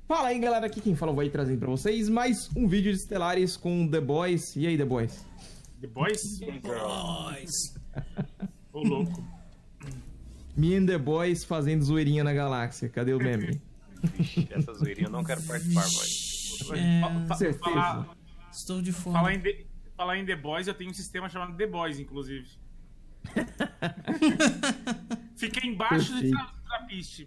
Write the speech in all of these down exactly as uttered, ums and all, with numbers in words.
Fala aí, galera, aqui quem fala vai trazendo pra vocês mais um vídeo de Stellaris com The Boys. E aí, The Boys? The Boys? The Boys! Ô, louco. Me and The Boys fazendo zoeirinha na galáxia. Cadê o meme? Vixe, essa zoeirinha eu não quero participar, boy. É... Com Fa certeza. Falar, Estou de fome. falar, em The, falar em The Boys, eu tenho um sistema chamado The Boys, inclusive. Fica embaixo do Perfeito. tra trapiste.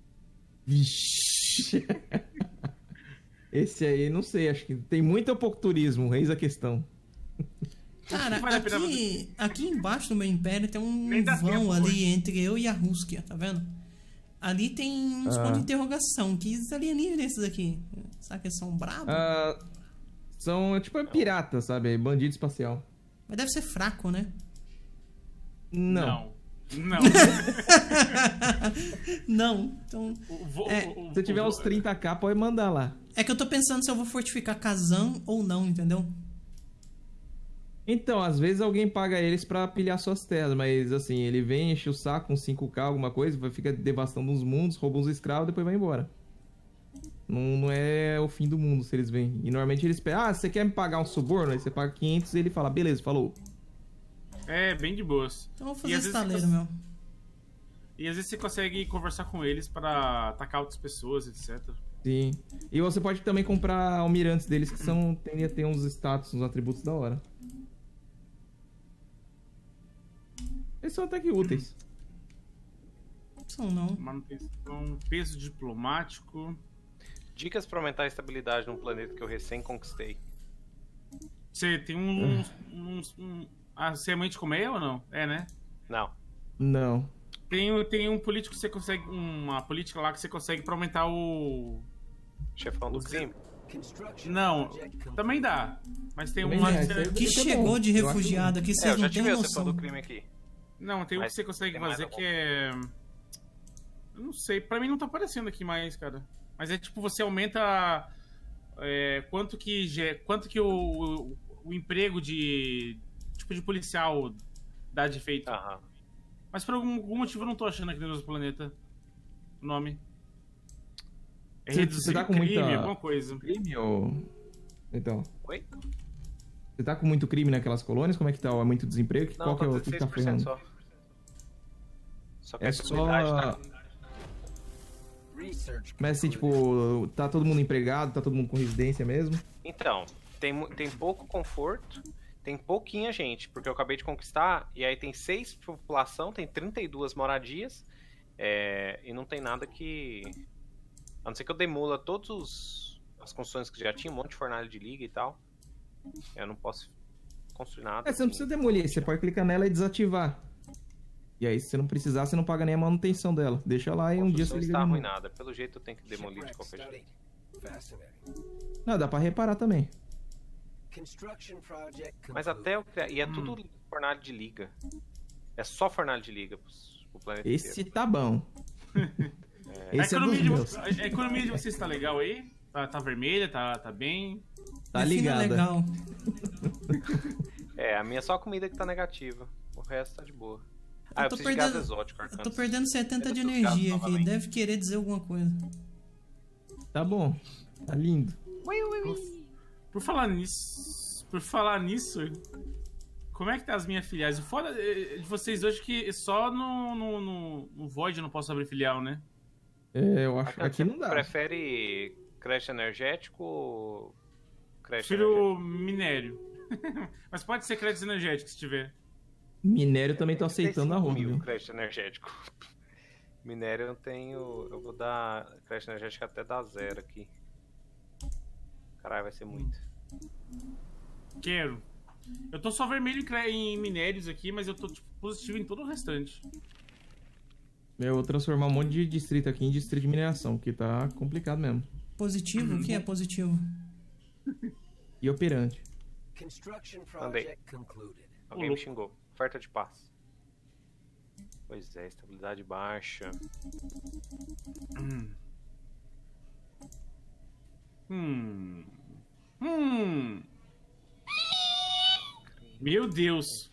Vixe. Esse aí, não sei, acho que tem muito ou pouco turismo, eis a questão. Cara, Vale a pena aqui, aqui embaixo do meu império tem um Nem dá vão tempo, ali hoje. entre eu e a Rússia, tá vendo? Ali tem uns Ah. pontos de interrogação. Que alienígenas esses aqui? Será que eles são bravos? Ah, são, tipo, piratas, sabe? Bandido espacial. Mas deve ser fraco, né? Não. Não. Não. Não. Então. O vo- É, o- o- Se tiver o- uns trinta k, pode mandar lá. É que eu tô pensando se eu vou fortificar Kazan ou não, entendeu? Então, às vezes alguém paga eles pra pilhar suas terras, mas assim, ele vem, enche o saco com cinco k, alguma coisa, vai ficar devastando uns mundos, rouba uns escravos, depois vai embora. Não, não é o fim do mundo se eles vêm. E normalmente eles pedem, ah, você quer me pagar um suborno? Aí você paga quinhentos e ele fala, beleza, falou. É, bem de boas. Então eu vou E fazer às vezes estaleiro, você- meu. E às vezes você consegue conversar com eles pra atacar outras pessoas, etcétera. Sim. E você pode também comprar almirantes deles que são, tendem a ter uns status, uns atributos da hora. Eles são até que úteis. São não. Manutenção, peso diplomático. Dicas pra aumentar a estabilidade num planeta que eu recém conquistei. Você tem uns. uns um, ah, você é mãe de comer ou não? É, né? Não. Não. Tem, tem um político que você consegue. Uma política lá que você consegue pra aumentar o. Chefão do Os- crime. Não, também dá. Mas tem Também uma. dá, que isso aí- você- Que Isso é chegou bom. de Eu acho refugiado aqui, É, vocês eu já não têm tive o chefão noção. do crime aqui. Não, tem um que Mas você consegue tem mais fazer algum? que é. Eu não sei, pra mim não tá aparecendo aqui mais, cara. Mas é tipo, você aumenta. é, quanto que. ge- Quanto que o, o, o emprego de. Tipo de policial dá de efeito. Aham. Mas por algum, algum motivo eu não tô achando aqui no nosso planeta o nome. É Você- reduzir você tá com crime, muita- alguma coisa. Crime ou... Então, Oi? você tá com muito crime naquelas colônias? Como é que tá? É muito desemprego? Não, Qual que é tô o que tá dezesseis por cento ferrando? só. Só que a É estabilidade só... tá... Mas assim, tipo, tá todo mundo empregado, tá todo mundo com residência mesmo? Então, tem, mu- tem pouco conforto, tem pouquinha gente, porque eu acabei de conquistar, e aí tem seis população, tem trinta e duas moradias, é, e não tem nada que... A não ser que eu demula todas os- as construções que já tinha, um monte de fornalha de liga e tal. Eu não posso construir nada. É, você não assim. precisa demolir, você pode clicar nela e desativar. E aí, se você não precisar, você não paga nem a manutenção dela. Deixa lá e um dia você Construção liga está de novo. arruinada, pelo jeito eu tenho que demolir de qualquer jeito. Não, dá pra reparar também. Mas até eu criar... E é tudo fornalha de liga. É só fornalha de liga pro, pro planeta Esse inteiro. tá bom. A Esse é dos economia, de, meus. vo- a a economia de vocês tá legal aí? Tá, tá vermelha? Tá, tá bem? Tá Defina ligada. legal. É, a minha é só a comida que tá negativa. O resto tá de boa. Ah, eu, tô preciso de gás perdendo- exótico, Eu tô Arcanos. perdendo setenta de Eu tô ficando energia aqui. novamente. Deve querer dizer alguma coisa. Tá bom. Tá lindo. Por falar nisso. Por falar nisso. Como é que tá as minhas filiais? O foda eh, de vocês hoje é que só no, no, no, no Void eu não posso abrir filial, né? É, eu acho que Arcanos, aqui não dá. Prefere crédito energético ou crédito Prefiro minério. Mas pode ser crédito energético se tiver. Minério também tô energético? aceitando a trinta e cinco ronda, mil viu? crédito energético. Minério eu tenho... Eu vou dar crédito energético até dar zero aqui. Caralho, vai ser muito. Quero. Eu tô só vermelho em, cre- em minérios aqui, mas eu tô tipo, positivo em todo o restante. Eu vou transformar um monte de distrito aqui em distrito de mineração, que tá complicado mesmo. Positivo? O que é positivo? E operante. Andei. Alguém me xingou. Oferta de paz. Pois é, estabilidade baixa. Hum. Hum. Meu Deus.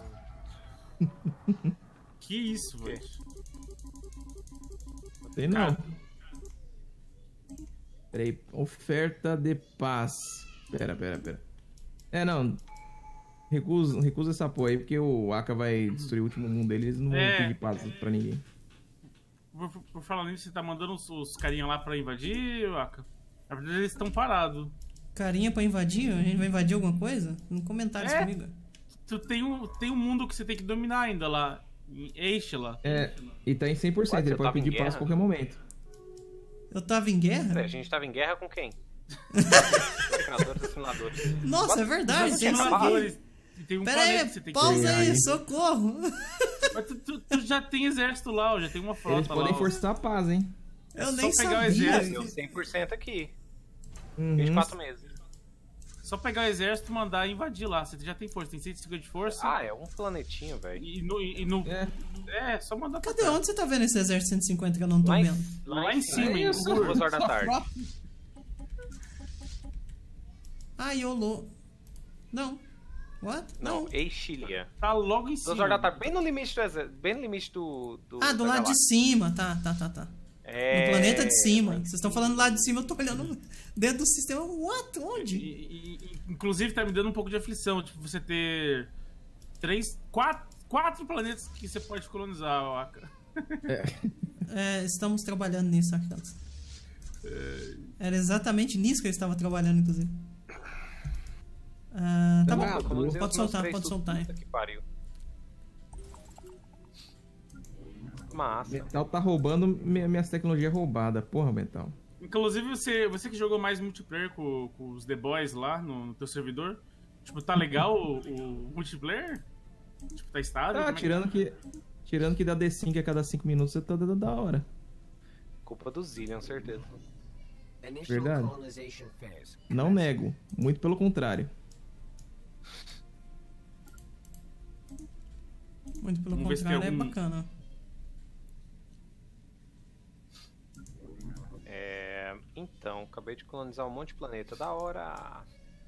Que isso, velho? Tem não. Cara, Peraí, oferta de paz. Pera, pera, pera. É, não. Recusa, recusa essa porra aí, porque o Aka vai destruir o último mundo dele, eles não vão É. pedir paz pra ninguém. Por, por falar nisso, você tá mandando os, os carinha lá pra invadir, Aka? Na verdade, eles estão parados. Carinha pra invadir? A gente vai invadir alguma coisa? No comentário É. comigo. Tu tem um, tem um mundo que você tem que dominar ainda lá. Em Eixe-la. É, e tá em cem por cento, Ué, você ele pode tava em pedir paz a guerra? qualquer momento. Eu tava em guerra? Peraí, a gente tava em guerra com quem? Simuladores e simuladores. Nossa, é verdade. Mas Tem isso aqui. Simuladores. E tem um Pera planeta aí, que você tem que pausa pegar aí, aí. socorro. Mas tu, tu- tu já tem exército lá, ó, já tem uma frota Eles podem lá. ó. forçar a paz, hein? Eu só nem pegar o sabia. exército. Deu cem por cento aqui. Uhum. vinte e quatro meses. Só pegar o exército e mandar invadir lá. Você já tem força, tem cento e cinquenta de força. Ah, é um planetinho, velho. E no. E no É. é. só mandar pra Cadê? cá. Onde você tá vendo esse exército cento e cinquenta que eu não tô Lá em, vendo? Lá em cima, É hein? isso. Ur. duas horas da tarde. Ah, Yolo. Não. What? Não, Eixilia. Tá logo em duas cima. horas da tarde, bem no limite do exército, bem no limite do. do Ah, do da lado de galáxia. cima. Tá, tá, tá, tá. É... No planeta de cima. Vocês estão falando lá de cima, eu tô olhando dentro do sistema. What? E, Onde? e- e- inclusive tá me dando um pouco de aflição, tipo, você ter três, quatro, quatro planetas que você pode colonizar, ó, Aka. É, estamos trabalhando nisso, Arcanos. Era exatamente nisso que eu estava trabalhando, inclusive. Ah, tá Ah, bom. boa. Colonizei Pode os meus soltar, três pode tudo. soltar aí. Puta que pariu. Massa. Metal tá roubando minha- minhas tecnologias roubadas. Porra, Metal. Inclusive, você, você que jogou mais multiplayer com, com os The Boys lá no, no teu servidor, tipo, tá legal o, o multiplayer? Tipo, tá estável? Tá, Como é que- tirando que, tirando que dá D cinco a cada cinco minutos, você tá dando da hora. Culpa do Zillion, certeza. Verdade. Não nego. Muito pelo contrário. Muito pelo Vamos ver se contrário, tem é algum- bacana. É... Então, acabei de colonizar um monte de planeta. Da hora.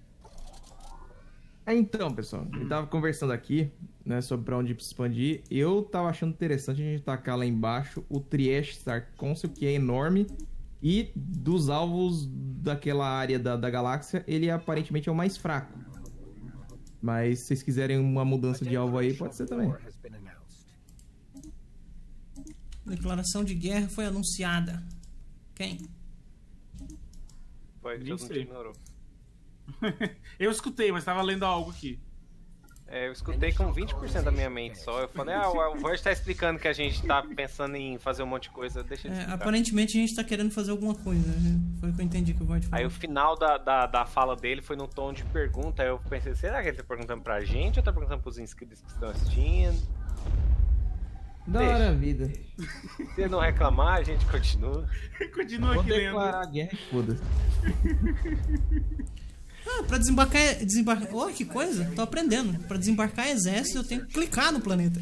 É, então, pessoal, eu tava conversando aqui, né, sobre pra onde expandir. Eu tava achando interessante a gente tacar lá embaixo o Trieste Star Council, que é enorme. E dos alvos daquela área da, da galáxia, ele aparentemente é o mais fraco. Mas se vocês quiserem uma mudança de alvo aí, pode ser também. Declaração de guerra foi anunciada. Quem? Foi que Nem todo mundo sei. ignorou. Eu escutei, mas tava lendo algo aqui. É, eu escutei com vinte por cento da minha mente só. Eu falei, ah, o Void tá explicando que a gente tá pensando em fazer um monte de coisa. Deixa ele É, explicar. aparentemente a gente tá querendo fazer alguma coisa. né? Foi o que eu entendi que o Void falou. Aí o final da, da, da fala dele foi no tom de pergunta. Aí eu pensei, será que ele tá perguntando pra gente ou tá perguntando pros inscritos que estão assistindo? Da Deixa. hora a vida. Se ele não reclamar, a gente continua. Continua Vou aqui lendo. declarar a guerra e foda-se. Ah, pra desembarcar... desembarcar... Oh, que coisa! Tô aprendendo. Pra desembarcar exército, eu tenho que clicar no planeta.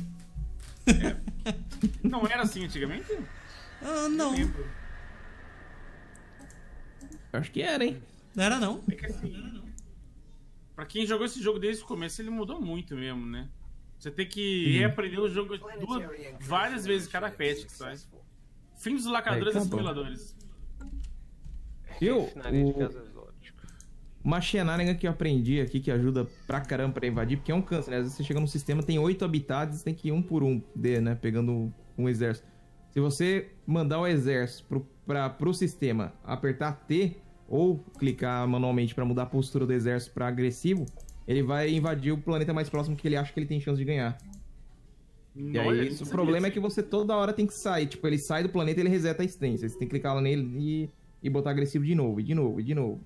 Não era assim antigamente? Ah, não. Lembro. Acho que era, hein? Não era não. É que assim, pra quem jogou esse jogo desde o começo, ele mudou muito mesmo, né? Você tem que reaprender o jogo duas, várias vezes cada patch que sai. Fim dos lacradores Aí, e tá bom. simuladores. Viu? Finaria de O- casa exótica. Uma shenanigan que eu aprendi aqui, que ajuda pra caramba pra invadir, porque é um câncer, né? Às vezes você chega no sistema, tem oito habitats, você tem que ir um por um, de, né? Pegando um exército. Se você mandar o exército pro, pra, pro sistema apertar T, ou clicar manualmente pra mudar a postura do exército pra agressivo, ele vai invadir o planeta mais próximo que ele acha que ele tem chance de ganhar. E aí, isso, o problema é que você toda hora tem que sair. Tipo, ele sai do planeta e ele reseta a existência. Você tem que clicar lá nele e, e botar agressivo de novo, e de novo, e de novo.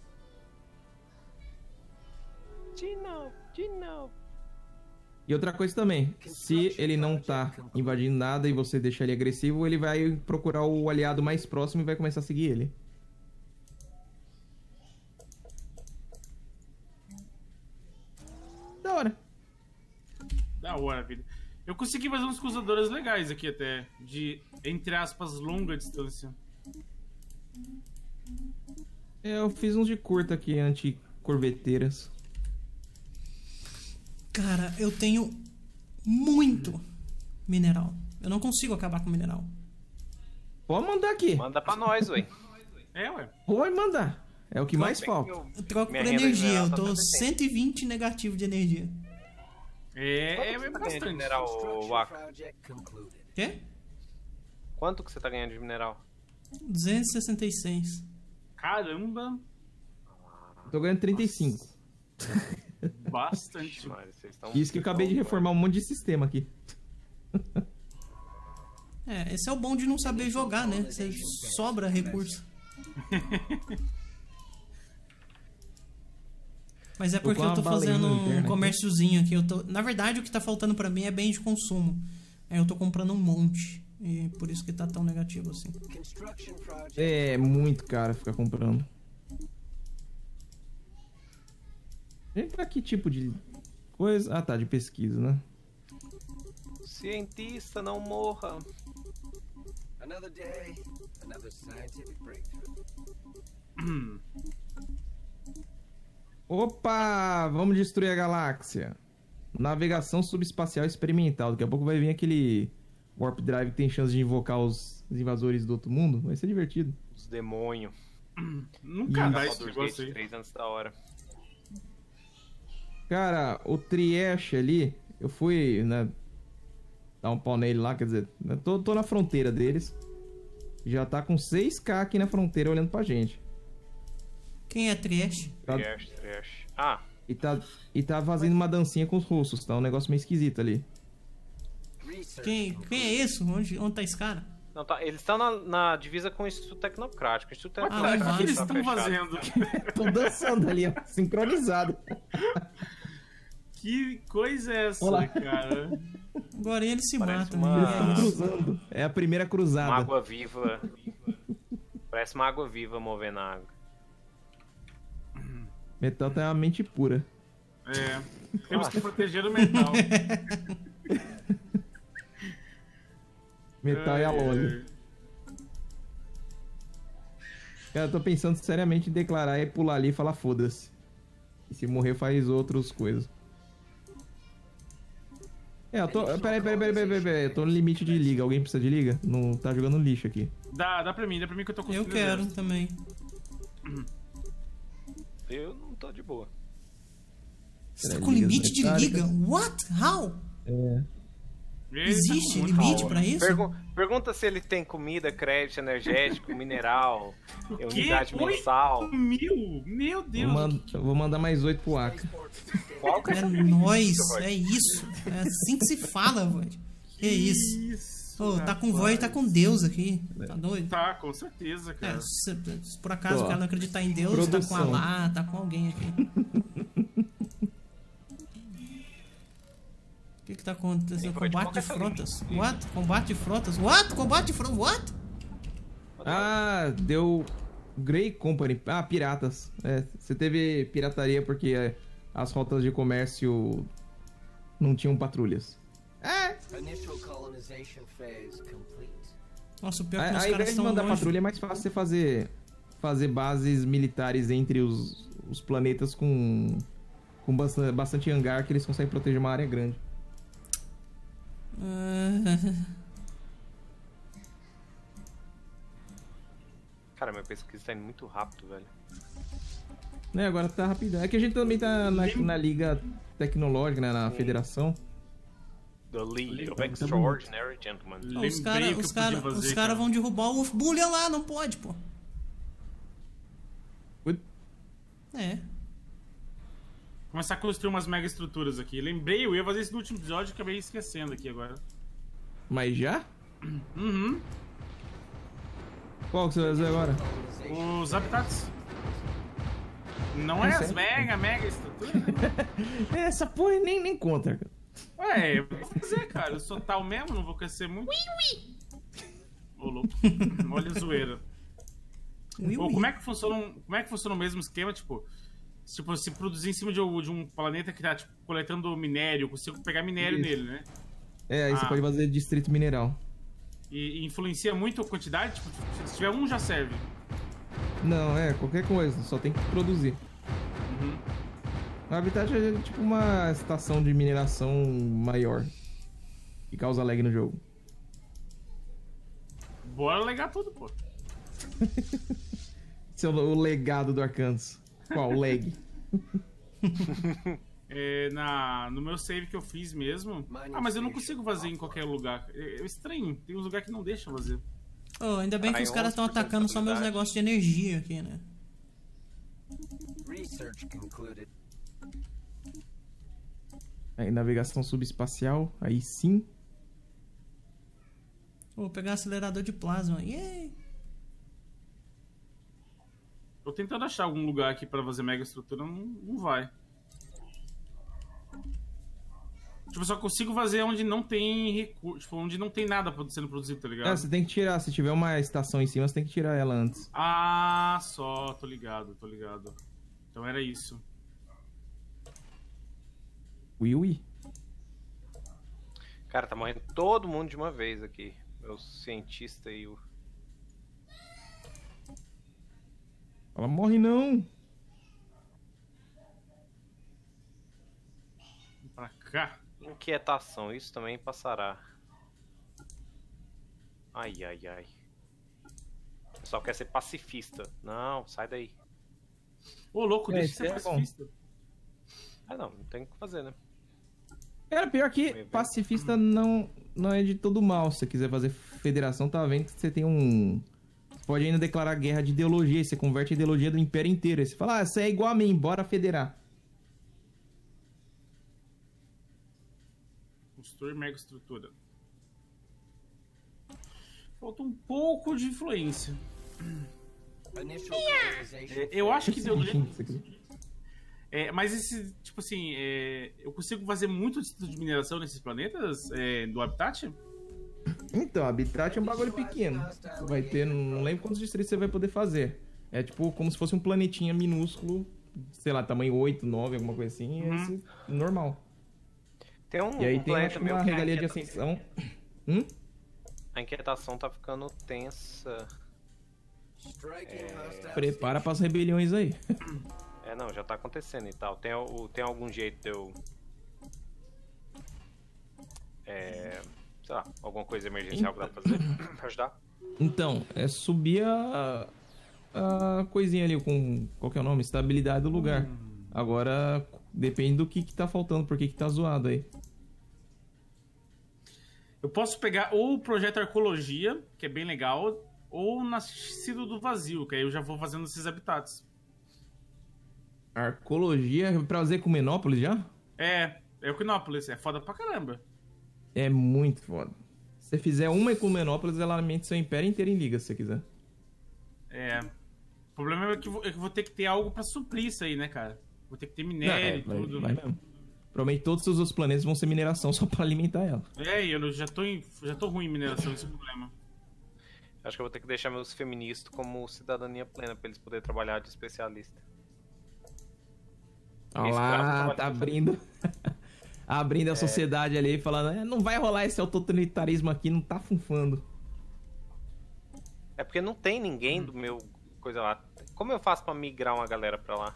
De novo, de novo. E outra coisa também, se ele não tá invadindo nada e você deixa ele agressivo, ele vai procurar o aliado mais próximo e vai começar a seguir ele. Da hora. Da hora, vida. Eu consegui fazer uns cruzadores legais aqui até. De, entre aspas, longa distância. É, eu fiz uns de curta aqui, anti-corveteiras. Cara, eu tenho muito mineral. Eu não consigo acabar com mineral. Pode mandar aqui. Manda pra nós, ué. É, ué. Pode mandar. É o que mais falta. Eu- Eu troco Minha por renda energia, mineral eu tá tô setenta. cento e vinte negativo de energia. É, Quanto é, que você é tá ganhando de bastante. mineral, Waka? Quê? Quanto que você tá ganhando de mineral? duzentos e sessenta e seis. Caramba, Eu tô ganhando trinta e cinco. bastante. Mano, vocês estão... Isso que eu acabei de reformar um monte de sistema aqui. É, esse é o bom de não saber jogar, né? Você sobra recurso. Mas é Tô porque com eu tô uma baleia fazendo no um interno aqui. comérciozinho aqui. Eu tô... Na verdade, o que tá faltando pra mim é bem de consumo. Aí eu tô comprando um monte. E por isso que tá tão negativo assim. É muito caro ficar comprando. Gente, pra que tipo de coisa? Ah, tá, de pesquisa, né? Cientista, não morra. Another day, another scientific breakthrough. Opa! Vamos destruir a galáxia. Navegação subespacial experimental. Daqui a pouco vai vir aquele Warp Drive que tem chance de invocar os invasores do outro mundo. Vai ser divertido. Os demônios. Nunca Isso. dá esse Baldur's negócio Gate aí. três antes da hora. Cara, o Trieste ali, eu fui, né, dar um pau nele lá, quer dizer, eu tô, tô na fronteira deles. Já tá com seis K aqui na fronteira olhando pra gente. Quem é Trieste? Tá- Trash, trash. Ah, E tá, e tá fazendo uma dancinha com os russos, tá um negócio meio esquisito ali. Research Quem, quem é esse? Onde, onde tá esse cara? não, tá, eles estão na, na divisa com o Instituto Tecnocrático. O Instituto Mas, Ah, cara, Tecnocrático o que eles tá estão fechado. fazendo? Tô dançando ali, ó, sincronizado. Que coisa é essa, Olá. cara? Agora ele se Parece mata. uma- né? Eles tão cruzando. É a primeira Uma cruzada. água viva. Parece uma água viva movendo a água. Metal tem uma mente pura. É. Temos que proteger o metal. Metal e a Ai, Loli. Cara, eu tô pensando seriamente em declarar e pular ali e falar foda-se. E se morrer faz outras coisas. É, eu tô. Peraí, peraí, peraí, peraí, peraí. Eu tô no limite de liga. Alguém precisa de liga? Não tá jogando lixo aqui. Dá, dá pra mim, dá pra mim que eu tô Eu construindo. quero exército. também. Eu não tô de boa. Você tá Peraí, com ligas limite de metálicas. liga? What? How? É. Ele Existe tá com muito limite calma. pra isso? Pergu- pergunta se ele tem comida, crédito energético, mineral, quê? unidade Oi? mensal. Mil? Meu Vou, Deus. mand- eu vou mandar mais oito pro Aka. Qual que é É essa nóis, Void? é isso. É assim que se fala, Void. Que isso. Isso, Ô, tá com rapaz. Void, tá com Deus aqui. Tá doido? Tá, com certeza, É, cara. se, se por acaso Ó, o cara não acreditar em Deus, tá com produção. Alá, tá com alguém aqui. O que que tá acontecendo? Tem Void, Combate qual que de é essa frotas. limite? What? Combate de frotas. What? Combate de frotas. What? Ah, deu. Grey Company. Ah, piratas. É, você teve pirataria porque é, as rotas de comércio não tinham patrulhas. É, Initial colonization phase complete. Nossa, o pior é a, que a os ideia caras de estão mandar longe. patrulha é mais fácil você fazer, fazer bases militares entre os, os planetas com, com bastante, bastante hangar que eles conseguem proteger uma área grande. Ah, Cara, minha pesquisa tá indo muito rápido, velho. Né, agora tá rapidão. É que a gente também tá na, na liga tecnológica, né, na Sim. federação. The League of Tá Extraordinary Gentlemen. os Lembrei caras o que os eu cara, podia fazer, os cara cara. vão derrubar o Wolf Bullion lá, não pode, pô. Ui. É. Começar a construir umas mega estruturas aqui. Lembrei, eu ia fazer isso no último episódio e acabei esquecendo aqui agora. Mas já? Uhum. Qual que você vai fazer agora? Os habitats. Não é É as sério? mega, mega estruturas? né? Essa porra nem, nem conta, cara. Ué, eu vou fazer, cara. Eu sou tal mesmo, não vou crescer muito. Ô, louco. Olha a zoeira. Ui, Ou ui. como é que funciona um, como é que funciona o mesmo esquema, tipo, tipo, se produzir em cima de um, de um planeta que tá tipo, coletando minério, eu consigo pegar minério Isso. nele, né? É, aí você Ah. pode fazer distrito mineral. E, e influencia muito a quantidade, tipo, se tiver um já serve. Não, é, qualquer coisa, só tem que produzir. Uhum. O Habitat é tipo uma estação de mineração maior. Que causa lag no jogo. Bora legar tudo, pô. Esse é o, o legado do Arkansas. Qual? O leg? É, na, no meu save que eu fiz mesmo. Ah, mas eu não consigo fazer em qualquer lugar. É, é estranho. Tem uns lugares que não deixa fazer. Oh, ainda bem que Aí os caras estão onze por cento atacando só meus habilidade. negócios de energia aqui, né? Research concluded. Aí, navegação subespacial, aí sim. Vou pegar acelerador de plasma. Yay! Tô tentando achar algum lugar aqui pra fazer mega estrutura, não, não vai. Tipo, eu só consigo fazer onde não tem recurso, tipo, onde não tem nada sendo produzido, tá ligado? Ah, você tem que tirar. Se tiver uma estação em cima, você tem que tirar ela antes. Ah, só, tô ligado, tô ligado. Então era isso. Ui, ui. Cara, tá morrendo todo mundo de uma vez aqui. Meu cientista e o. Ela morre não. Vem pra cá. Inquietação, isso também passará. Ai, ai, ai. O pessoal quer ser pacifista. Não, sai daí. Ô, louco, É, deixa de isso ser é bom. pacifista. Ah, não, não tem o que fazer, né? Cara, pior que pacifista não, não é de todo mal. Se você quiser fazer federação, tá vendo que você tem um... Você pode ainda declarar guerra de ideologia. Aí você converte a ideologia do império inteiro. Aí você fala, ah, você é igual a mim, bora federar. Construir mega estrutura. Falta um pouco de influência. Initial colonization. É, eu acho que deu do Bichinho jeito. que você quiser. É, mas esse, tipo assim, é, eu consigo fazer muito distrito de mineração nesses planetas é, do Habitat? Então, Habitat é um bagulho pequeno. Você vai ter, não lembro quantos distritos você vai poder fazer. É tipo como se fosse um planetinha minúsculo, sei lá, tamanho oito, nove, alguma coisa assim. Uhum. É esse, normal. Tem um, E aí um tem, planeta acho que meu uma que a regalia de inquieta- ascensão. Hum? A inquietação tá ficando tensa. Striking hostile. Prepara pras rebeliões aí. É, não, já tá acontecendo e tal. Tem, o- tem algum jeito de eu. É. Sei lá, alguma coisa emergencial que dá pra fazer? Pra ajudar? Então, é subir a, a coisinha ali com, qual que é o nome? Estabilidade do lugar. Agora, depende do que que tá faltando, por que que tá zoado aí. Eu posso pegar ou o projeto Arcologia, que é bem legal, ou Nascido do Vazio, que aí eu já vou fazendo esses habitats. Arcologia, pra fazer com Menópolis já? É, é Equinópolis, é foda pra caramba. É muito foda. Se você fizer uma com Menópolis, ela alimenta seu império inteiro em liga, se você quiser. É. O problema é que eu vou, é que eu vou ter que ter algo pra suprir isso aí, né, cara? Vou ter que ter Não, minério é, e vai, tudo. vai mesmo. Provavelmente todos os seus outros planetas vão ser mineração só pra alimentar ela. É, e eu já tô, em, já tô ruim em mineração, esse é o problema. Acho que eu vou ter que deixar meus feministas como cidadania plena pra eles poderem trabalhar de especialista. Olha Esse lá, braço tá trabalha- abrindo. Abrindo a sociedade ali e falando, "É, não vai rolar esse autoritarismo aqui, não tá funfando. É porque não tem ninguém do meu coisa lá. Como eu faço pra migrar uma galera pra lá?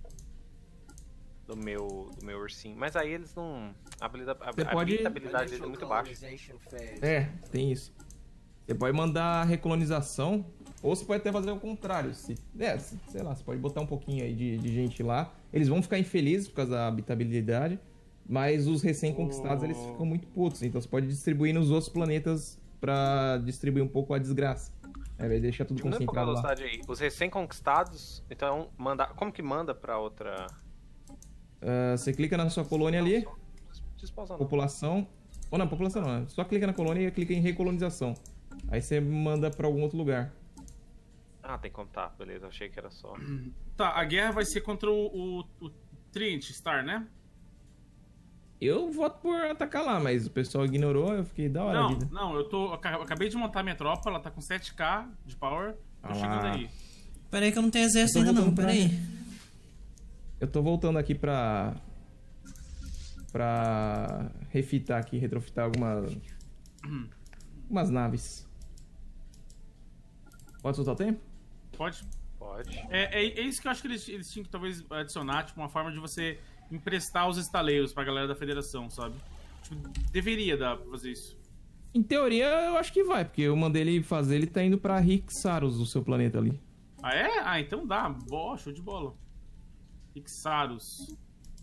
Do meu, do meu ursinho. Mas aí eles não. A habilidade, a, Você a pode- habilidade deles é muito baixa. colonization phase. É, tem isso. Você pode mandar recolonização, ou você pode até fazer o contrário. Se, é, se- sei lá, você pode botar um pouquinho aí de, de gente lá. Eles vão ficar infelizes por causa da habitabilidade, mas os recém-conquistados eles ficam muito putos. Então você pode distribuir nos outros planetas pra distribuir um pouco a desgraça. Aí vai deixar tudo Diminui um pouco a concentrado lá. velocidade aí. Os recém-conquistados, então, manda... como que manda pra outra. Ah, você clica na sua colônia ali, Não, só- despausar não. população. Ou não, população não. é Só clica na colônia e clica em recolonização. Aí você manda pra algum outro lugar. Ah, tem que contar, beleza. Achei que era só. Tá, a guerra vai ser contra o, o, o Trinity Star, né? Eu voto por atacar lá, mas o pessoal ignorou, eu fiquei da hora a Não, vida. não, eu tô. eu aca- eu acabei de montar minha tropa, ela tá com sete K de power. Tô Ah chegando lá. aí. Pera aí que eu não tenho exército Eu tô ainda não, voltando pera pra- aí. Eu tô voltando aqui pra. Pra refitar aqui, retrofitar algumas. Algumas naves. Pode soltar o tempo? Pode? Pode. É, é, é isso que eu acho que eles, eles tinham que talvez adicionar, tipo, uma forma de você emprestar os estaleiros pra galera da federação, sabe? Tipo, deveria dar pra fazer isso. Em teoria, eu acho que vai, porque eu mandei ele fazer, ele tá indo pra Rixaros, o seu planeta ali. Ah, é? Ah, então dá. Boa, show de bola. Ixaros.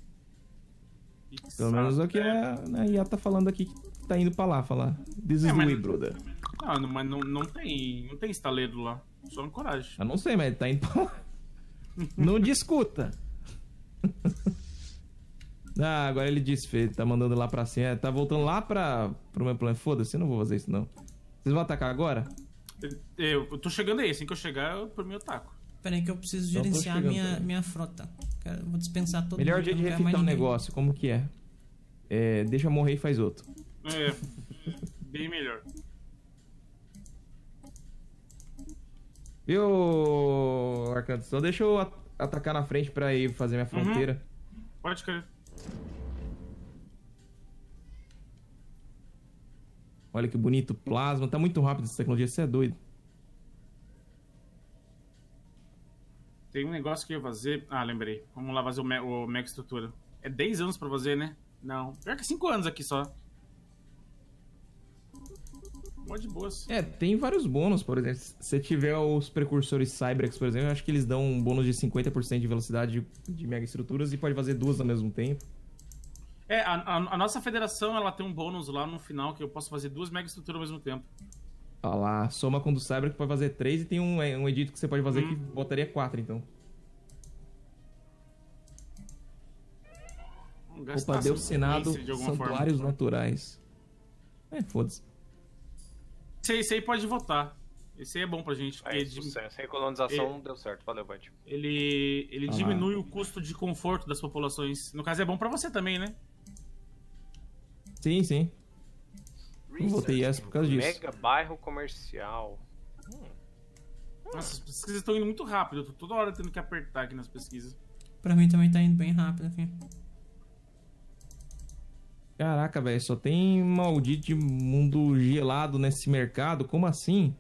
Pelo menos é o que a, a I A tá falando aqui, que tá indo pra lá falar. This is É, the mas- way, brother. Não, não, mas não, não tem. Não tem estaleiro lá. Só ancoragem. Eu não sei, mas tá indo pra lá. Não discuta. Ah, agora ele disse, Fê, tá mandando lá pra cima. Tá voltando lá pra, pro meu plano. Foda-se, eu não vou fazer isso não. Vocês vão atacar agora? Eu, eu tô chegando aí. Assim que eu chegar, eu, por mim eu taco. Pera aí que eu preciso Então, tô gerenciar chegando minha, também. minha frota. Cara, eu vou dispensar todo Melhor mundo. jeito que de eu não quero mais refitar um ninguém. negócio, como que é? É, deixa morrer e faz outro. É. Bem melhor. Viu, Arcanto? Só deixa eu at- atacar na frente pra ir fazer minha fronteira. Pode crer. Olha que bonito, plasma. Tá muito rápido essa tecnologia, você é doido. Tem um negócio que eu ia fazer. Ah, lembrei. Vamos lá fazer o, me o Mega Estrutura. É dez anos pra fazer, né? Não. Pior que cinco anos aqui só. Mó de boas. É, tem vários bônus, por exemplo. Se você tiver os precursores Cybrex, por exemplo, eu acho que eles dão um bônus de cinquenta por cento de velocidade de, de mega estruturas e pode fazer duas ao mesmo tempo. É, a, a, a nossa federação, ela tem um bônus lá no final que eu posso fazer duas Mega Estruturas ao mesmo tempo. Olha lá, soma com o do Cybrex pode fazer três e tem um, é, um edito que você pode fazer Hum. que botaria quatro, então. Vamos gastar Opa, deu essa Senado, potência de alguma Santuários forma. Naturais. É, foda-se. Esse, aí- esse aí pode votar. Esse aí é bom pra gente. Porque Aí, ele, sucesso. Recolonização deu certo. Valeu, Bud. ele, ele Ah. diminui o custo de conforto das populações. No caso, é bom pra você também, né? Sim, sim. Eu votei essa por causa disso. Mega bairro comercial. Nossa, as pesquisas estão indo muito rápido. Eu tô toda hora tendo que apertar aqui nas pesquisas. Pra mim também tá indo bem rápido aqui. Caraca, velho, só tem maldito de mundo gelado nesse mercado? Como assim?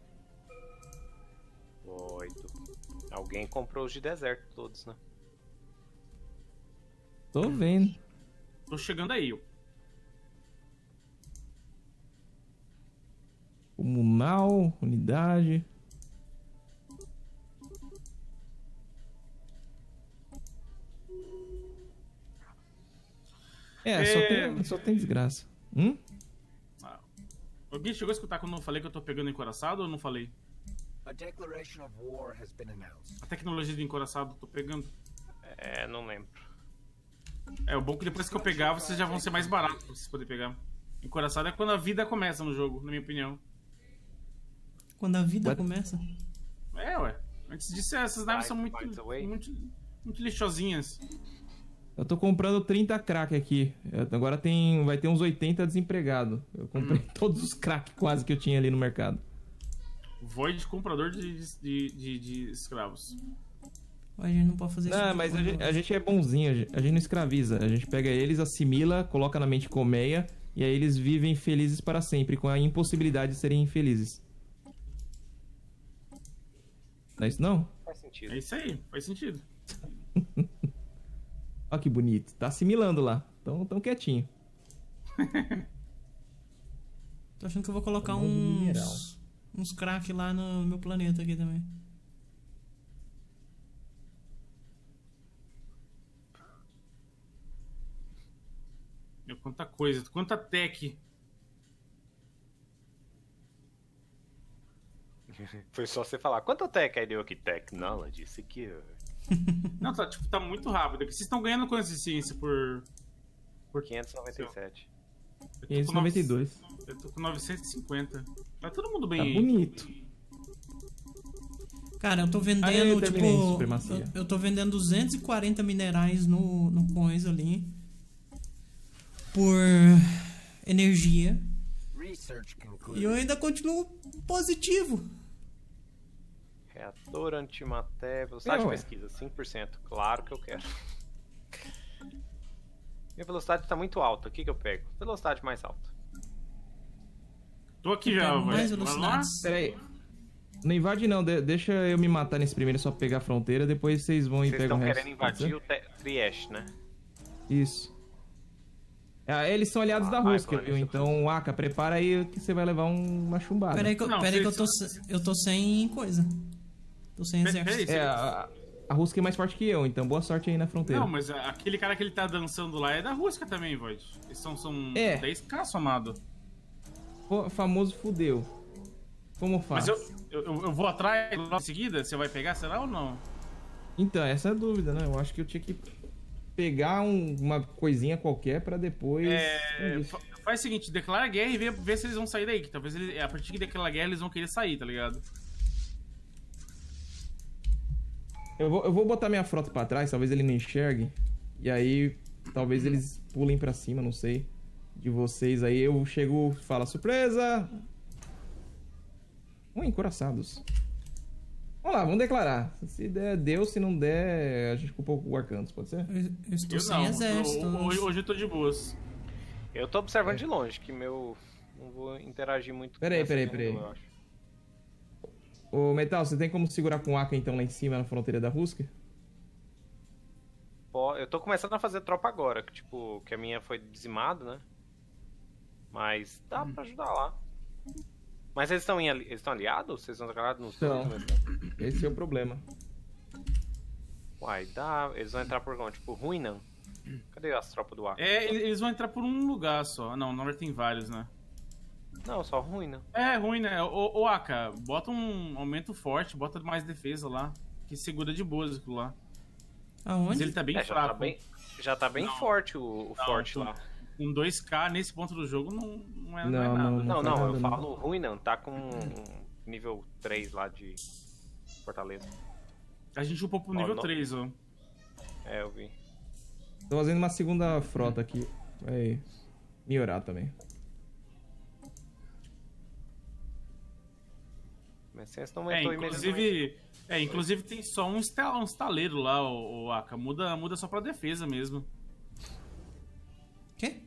Doido. Alguém comprou os de deserto todos, né? Tô vendo. Tô chegando aí. eu. Comunal, unidade. É, Só, É. tem, só tem desgraça. Hum? Alguém chegou a escutar quando eu falei que eu tô pegando encoraçado ou não falei? A declaration of war has been announced. A tecnologia do encoraçado eu tô pegando. É, não lembro. É, o bom é que depois que eu pegar, vocês já vão ser mais baratos pra vocês poderem pegar. Encoraçado é quando a vida começa no jogo, na minha opinião. Quando a vida What? começa. É, ué. Antes disso, essas naves são muito, By the way. muito, muito lixosinhas. Eu tô comprando trinta crack aqui. Eu- agora tem, vai ter uns oitenta desempregados. Eu comprei todos os crack quase que eu tinha ali no mercado. Void comprador de, de, de, de escravos. A gente não pode fazer isso. Não, aqui mas a com- gente, a gente é bonzinho, a gente, a gente não escraviza. A gente pega eles, assimila, coloca na mente colmeia e aí eles vivem felizes para sempre, com a impossibilidade de serem infelizes. Não é isso não? Faz sentido. É isso aí, faz sentido. Olha que bonito. Tá assimilando lá. Tão, tão quietinho. Tô achando que eu vou colocar Famoso mineral. uns. Uns crack lá no meu planeta aqui também. Meu, quanta coisa, quanta tech. Foi só você falar. Quanto tech? Aí deu aqui. Technology, secure. Não, tá, tipo, tá muito rápido. Aqui vocês estão ganhando quanto de ciência por. por quinhentos e noventa e sete. Eu tô com quinhentos e noventa e dois. nove- Eu tô com novecentos e cinquenta. Tá todo mundo bem Tá aí. bonito. Cara, eu tô vendendo, Ah, eu tipo. terminei a supremacia. Eu, eu tô vendendo duzentos e quarenta minerais no, no coisa ali. Por energia. Research E eu concluded. ainda continuo positivo. Reator antimatéria. Velocidade É, de ué. pesquisa, cinco por cento. Claro que eu quero. Minha velocidade tá muito alta. O que, que eu pego? Velocidade mais alta. Tô aqui Eu já, pego vai. mais Vamos lá? velocidades. Pera aí. Não invade não, de- deixa eu me matar nesse primeiro só pra pegar a fronteira, depois vocês vão e Vocês pegam estão o resto. querendo pode invadir o te- Trieste, né? ser? Isso. Ah, eles são aliados Ah, da vai, Rússia, viu? coloniza. Então, Aka, prepara aí que você vai levar um- uma chumbada. Pera aí que, eu- Não, pera aí que eu, tô, vocês- se- eu tô sem coisa. Tô sem Peraí, exército. peraí, É, a, a Rússia é mais forte que eu, então boa sorte aí na fronteira. Não, mas a- aquele cara que ele tá dançando lá é da Rússia também, Void. Eles são, são É. dez k somado. Pô, famoso fudeu. Como Mas faz? eu, eu, eu vou atrás logo em seguida? Você vai pegar, será ou não? Então, essa é a dúvida, né? Eu acho que eu tinha que pegar um- uma coisinha qualquer pra depois... É, Isso. fa- faz o seguinte, declara guerra e vê, vê se eles vão sair daí. Que talvez eles, a partir que declarar guerra eles vão querer sair, tá ligado? Eu vou, eu vou botar minha frota pra trás, talvez ele não enxergue. E aí, talvez eles pulem pra cima, não sei. De vocês aí, eu chego e falo, surpresa! Um encoraçados. Vamos lá, vamos declarar. Se der, deu. Se não der, a gente culpa o Arcanos, pode ser? Eu, eu estou Eu sem não, exército. eu- hoje, hoje eu tô de boas. Eu tô observando de longe, que meu... Não vou interagir muito Peraí, nessa peraí, guerra, peraí. eu acho. Ô, Metal, você tem como segurar com o Aka então lá em cima, na fronteira da Rússia? Pô, eu tô começando a fazer tropa agora, que tipo, que a minha foi dizimada, né? Mas dá pra ajudar lá. Mas eles estão ali... eles estão aliados? Vocês estão declarados nos Estão. dois? Esse é o problema. Uai, dá. Eles vão entrar por onde? Tipo, Ruinan? Cadê as tropas do ar? É, ele- eles vão entrar por um lugar só. Não, na verdade tem vários, né? Não, só Ruinan. É ruim, né? Ô, ô Aka, bota um aumento forte, bota mais defesa lá. Que segura de boas aquilo lá. Mas Aonde? ele tá bem É, já fraco. tá bem, já tá bem Não. forte o, o Não, forte tu- lá. Com dois k nesse ponto do jogo não, não, é, não é Não, nada. não, Não, faz não, nada, eu não. falo Ruinan, tá com nível três lá de Fortaleza. A gente upou pro Ó, nível não. três, ó. É, eu vi. Tô fazendo uma segunda frota aqui. Vai melhorar também. Mas vocês não É, aumentou imediatamente. inclusive, é, inclusive tem só um, esta- um estaleiro lá, o, o Aka. Muda, muda só pra defesa mesmo. Quê?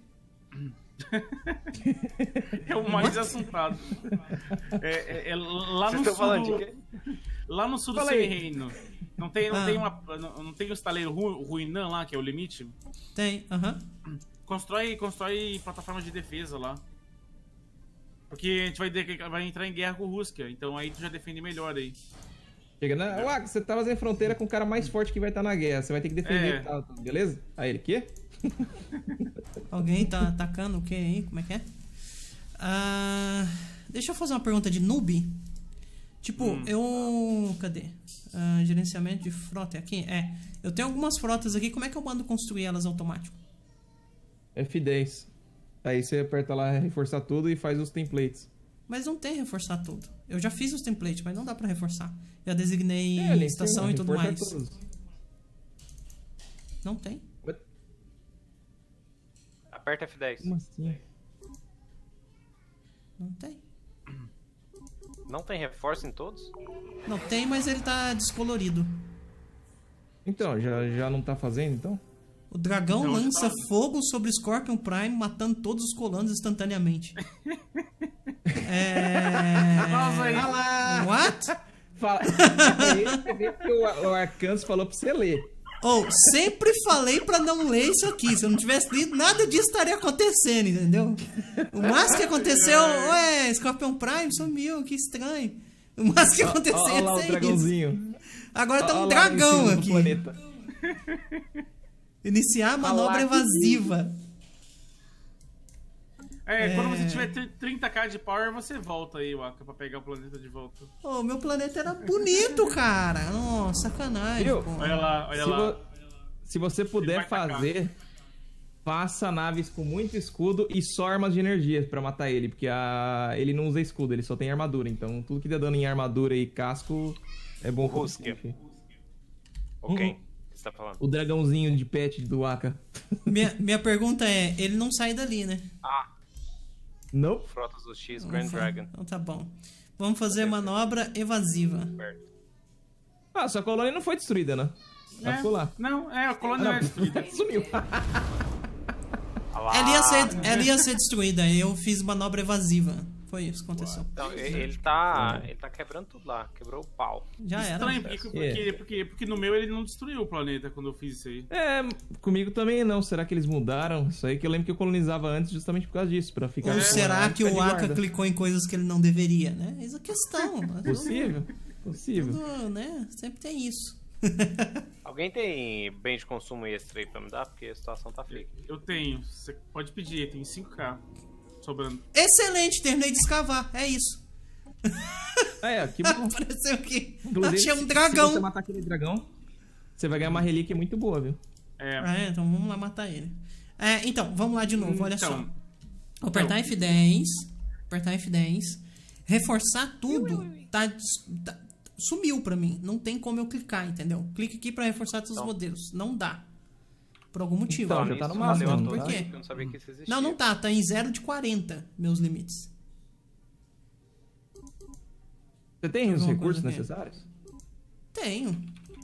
É o mais assuntado. É, é- é lá Vocês no estão sul falando do, de quê? lá no sul do Fala seu aí. reino. Não tem, não Ah. tem uma, não, não tem o estaleiro Ru- Ruinan lá, que é o limite? Tem, aham. Constrói, constrói plataformas de defesa lá. Porque a gente vai, de- vai entrar em guerra com o Rússia, então aí tu já defende melhor aí. Chega, né? Ué, você tá fazendo fronteira com o cara mais forte que vai estar na guerra. Você vai ter que defender É. e tal, beleza? Aí ele, quê? Alguém tá atacando o que aí? Como é que é? Ah, deixa eu fazer uma pergunta de noob. Tipo, Hum. eu. Cadê? Ah, gerenciamento de frota é aqui? É. Eu tenho algumas frotas aqui, como é que eu mando construir elas automático? F dez. Aí você aperta lá reforçar tudo e faz os templates. Mas não tem reforçar tudo. Eu já fiz os templates, mas não dá pra reforçar. Já designei É, ali em estação cima, e tudo reforça mais. todos. Não tem. Aperta F dez. Como assim? Não tem. Não tem reforço em todos? Não tem, mas ele tá descolorido. Então, já, já não tá fazendo, então? O dragão Então, lança tá- fogo sobre Scorpion Prime, matando todos os colonos instantaneamente. é... Nossa, aí. Ah lá! What? Fala. Você vê que o, o Arcanos falou pra você ler. Ou, sempre falei pra não ler isso aqui. Se eu não tivesse lido, nada disso estaria acontecendo, entendeu? O máximo que aconteceu, ué, Scorpion Prime sumiu, que estranho. O máximo que aconteceu Olha lá ia o ser isso. dragãozinho. Agora tá um Olha lá em dragão cima do aqui. planeta. Iniciar a manobra Olha lá que evasiva. É, É. quando você tiver tr- trinta k de power, você volta aí, Waka, pra pegar o planeta de volta. Ô, meu planeta era bonito, cara. Nossa, sacanagem, Viu? pô. Olha lá, olha Se, lá. vo- se você Ele puder vai atacar. fazer, faça naves com muito escudo e só armas de energia pra matar ele, porque a... ele não usa escudo, ele só tem armadura. Então tudo que der dano em armadura e casco é bom pra Rússia. você. Ou quem? Uhum. O que você tá falando? O dragãozinho de pet do Aka. Minha, minha pergunta é, ele não sai dali, né? Ah, Não? Frotas do X, Grand Então, Dragon. Então tá bom. Vamos fazer manobra evasiva. Perto. Ah, sua colônia não foi destruída, né? Ela É, ficou lá. Não, é, a colônia não é destruída. Sumiu. Ah lá. Ela ia, ser, ela ia ser destruída, eu fiz manobra evasiva. Foi isso que aconteceu. Então, ele, ele tá. Ele tá quebrando tudo lá. Quebrou o pau. Já era. Estranho, porque, porque, É. porque, porque no meu ele não destruiu o planeta quando eu fiz isso aí. É, comigo também não. Será que eles mudaram? Isso aí que eu lembro que eu colonizava antes justamente por causa disso, pra ficar... Ou com será a que ficar o de Aka guarda. clicou em coisas que ele não deveria, né? Eis a questão. Possível. Possível. Tudo, né? Sempre tem isso. Alguém tem bem de consumo extra aí pra me dar? Porque a situação tá feia. Eu tenho. Você pode pedir, tem cinco K sobrando. Excelente, terminei de escavar. É isso. É, que bom. Apareceu aqui. Inclusive, Achei um se- dragão. Se você matar aquele dragão, você vai ganhar uma relíquia muito boa, viu? É. Ah, é, então vamos lá matar ele. É, então, vamos lá de novo, olha Então, só. Vou apertar F dez. Apertar F dez. Reforçar tudo. Tá, des- tá- sumiu pra mim. Não tem como eu clicar, entendeu? Clique aqui pra reforçar todos os Então. modelos. Não dá. Por algum motivo. Então, Falando já tá nisso, no máximo, valeu a não todos, por quê? Eu não sabia que isso existia. Não, não tá. Tá em zero de quarenta, meus limites. Você tem os Alguma recursos coisa aqui. necessários? Tenho.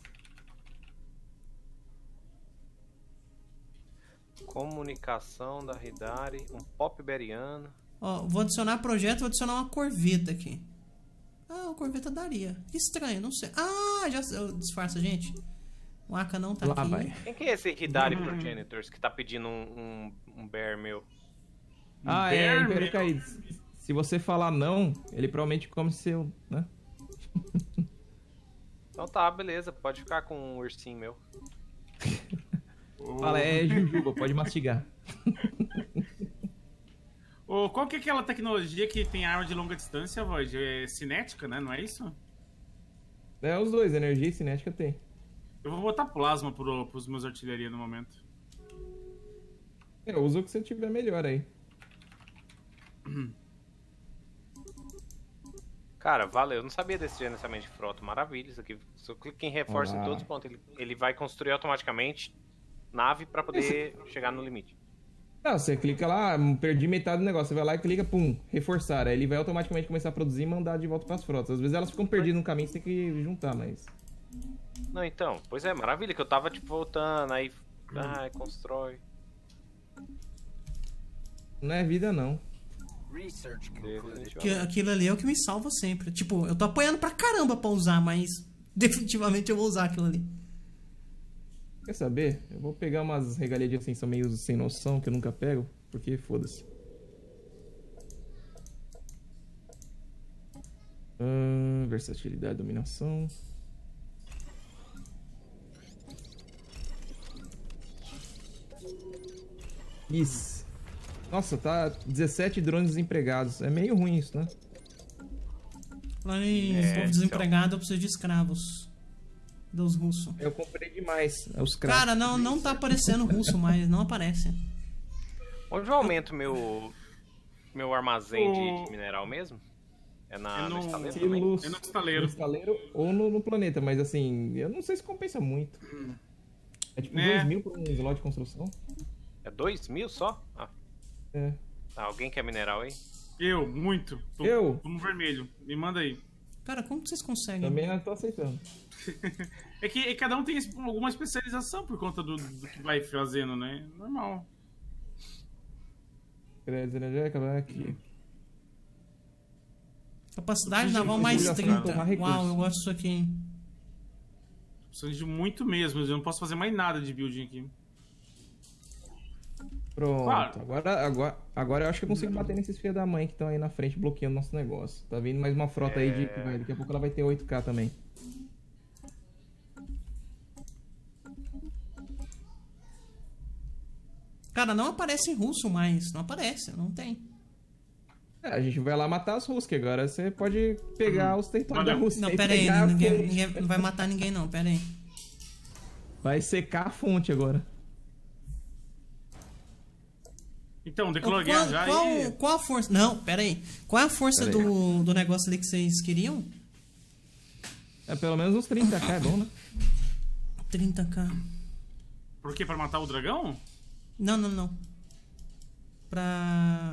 Comunicação da Hidari, um pop beriano. Ó, vou adicionar projeto, vou adicionar uma corveta aqui. Ah, uma corveta daria. Que estranho, não sei. Ah, já eu disfarça, gente. O Aka não tá Lá aqui. vai. Quem que é esse Hidari Progenitors que tá pedindo um, um, um bear meu? Ah, é, Bear Império meu. Caído. Se você falar não, ele provavelmente come seu, né? Então tá, beleza. Pode ficar com um ursinho meu. Fala, é jujuba, pode mastigar. Ô, qual que é aquela tecnologia que tem arma de longa distância, Void? É cinética, né? Não é isso? É, os dois, energia e cinética tem. Eu vou botar plasma pro, pros meus artilharia no momento. É, usa o que você tiver melhor aí. Cara, valeu. Eu não sabia desse gerenciamento de frota. Maravilha isso aqui. Se eu clico em reforça Olá. em todos os pontos, ele, ele vai construir automaticamente nave pra poder chegar no limite. Não, você clica lá, perdi metade do negócio. Você vai lá e clica, pum, reforçar. Aí ele vai automaticamente começar a produzir e mandar de volta pras frotas. Às vezes elas ficam perdidas no caminho, você tem que juntar, mas... Não, então. Pois é, maravilha. Que eu tava, tipo, voltando, aí... Ai, constrói. Não é vida, não. Research concluded. Que, aquilo ali é o que me salva sempre. Tipo, eu tô apanhando pra caramba pra usar, mas definitivamente eu vou usar aquilo ali. Quer saber? Eu vou pegar umas regalias de ascensão meio sem noção, que eu nunca pego, porque foda-se. Hum, versatilidade, dominação. Isso. Nossa, tá dezessete drones desempregados. É meio ruim isso, né? Lá em É, povo desempregado, eu preciso de escravos. Dos russos. Eu comprei demais. É os craques. Cara, não, não tá aparecendo russo mais, não aparece. Onde eu aumento meu... Meu armazém de, O- de mineral mesmo? É na, É no no- estaleiro Se também? luz- É no estaleiro. no estaleiro ou no, no planeta, mas assim, eu não sei se compensa muito. É tipo É. dois mil por um slot de construção. É dois mil só? Ah, É. tá, alguém quer mineral aí? Eu, muito. Tô, Eu? tô no vermelho. Me manda aí. Cara, como que vocês conseguem? Também não tô aceitando. É que é, cada um tem es- alguma especialização por conta do, do que vai fazendo, né? Normal. Crédito energética, vai aqui. Capacidade Preciso de- naval mais preciso de trinta. tomar recurso. Uau, eu gosto disso aqui, hein? Preciso de muito mesmo. Eu não posso fazer mais nada de building aqui. Pronto. Claro. Agora, agora, agora eu acho que eu consigo bater nesses filhos da mãe que estão aí na frente bloqueando nosso negócio. Tá vindo mais uma frota aí de que vai, daqui a pouco ela vai ter oito K também. Cara, não aparece em russo mais. Não aparece, não tem. É, a gente vai lá matar as Russas, que agora você pode pegar os territórios Olha, da Rússia. Não, e pera aí, pegar a ninguém, fonte. ninguém não vai matar ninguém não, pera aí. Vai secar a fonte agora. Então, declarou Qual, guerra já qual, e... qual a força... Não, pera aí. Qual é a força Pera aí. do, do negócio ali que vocês queriam? É pelo menos uns trinta K, é bom, né? trinta K. Por quê? Pra matar o dragão? Não, não, não. Pra...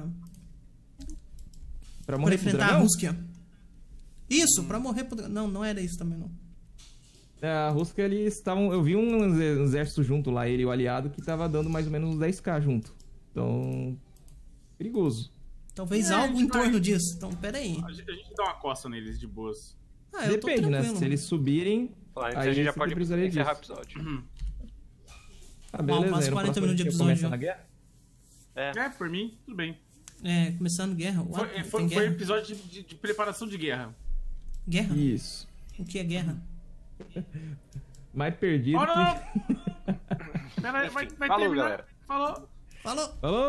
Pra Pra morrer pro enfrentar a dragão? Rússia. Isso, pra morrer pro dragão. Não, não era isso também, não. É, a Rússia, eles estavam... Eu vi um exer- um exército junto lá, ele e o aliado, que tava dando mais ou menos uns dez K junto. Então... Perigoso. Talvez É, a algo gente em torno vai- disso. Então, pera aí. A gente, a gente dá uma coça neles de boas. Ah, eu tô Depende, né? tranquilo. Se eles subirem... Falar nisso, Aí a gente já você pode precisaria encerrar o disso. episódio. Ah, beleza. quase aí no quarenta próximo minutos de dia episódio começa já. na guerra? É, É, por mim, tudo bem. É, começando guerra. What? Foi, é, Tem foi, foi guerra? episódio de, de- de preparação de guerra. Guerra? Isso. O que é guerra? Mais perdido Oh, não, que... não. Pera aí, vai, vai Falou, terminar. galera. Falou. Falou! Falou!